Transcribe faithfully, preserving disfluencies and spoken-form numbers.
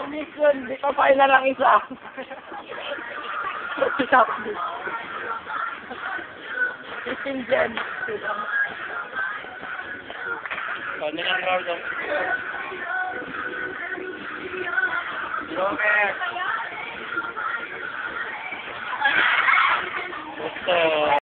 mission, di pa pa na lang isa. Top this. fifteen gen. Ano lang round of... Joker. Basta...